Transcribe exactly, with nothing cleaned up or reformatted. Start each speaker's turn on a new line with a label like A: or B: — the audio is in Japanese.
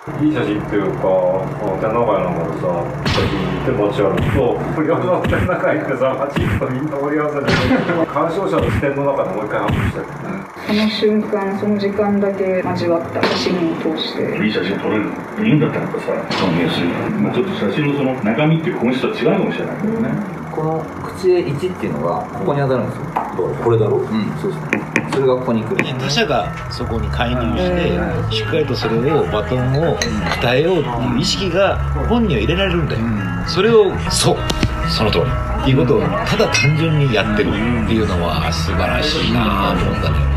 A: いい写真っていうか、展覧会なんかでさ、写真って街歩くと、無料の展覧会ってさ、街行くとみんな盛り合わせて、鑑賞者の視点の中でもう一回アップしてる。
B: その瞬間、その時間だけ交わった写真を通して。
C: いい写真撮れるいいんだったらさ、そのニュース、まあ、ちょっと写真のその中身っていう本質とは違うかもしれないけどね。
D: この口絵いちっていうのがここに当たるんですよ。これだろう、うん、そうですね。それがここに来る。
E: 他者がそこに介入してしっかりとそれをバトンを伝えようっていう意識が本には入れられるんだよ。それをそうその通りっていうことをただ単純にやってるっていうのは素晴らしいなと思ったね。